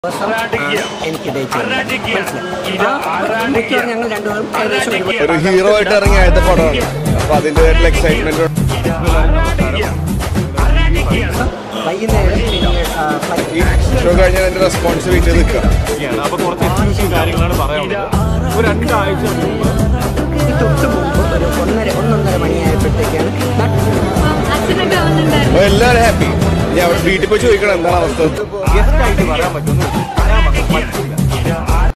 എനിക്ക് ഞങ്ങൾ രണ്ടുപേരും ഒരു ഹീറോ ആയിട്ട് ഇറങ്ങിയ ആദ്യത്തെ പടമാണ്. അപ്പൊ അതിൻ്റെതായിട്ടുള്ള എക്സൈറ്റ്മെന്റ് ഷോ കഴിഞ്ഞാൽ എന്റെ റെസ്പോൺസ് വെയിറ്റ് ചെയ്ത് നിൽക്കുക. അപ്പൊ കുറച്ച് എക്സ്ക്ലൂസീവ് കാര്യങ്ങളാണ് പറയാനുള്ളത്. ഒരു 2 ആഴ്ച തൊട്ട് മുമ്പ് ഒരു 1.5 മണിയായപ്പോഴത്തേക്കാണ് എല്ലാവരും ഹാപ്പി. ഞാൻ വീട്ടിൽ പോയി ചോദിക്കണം എന്താണ് അവസ്ഥ. ഗസ്റ്റ് ആയിട്ട് വരാൻ പറ്റുന്നു.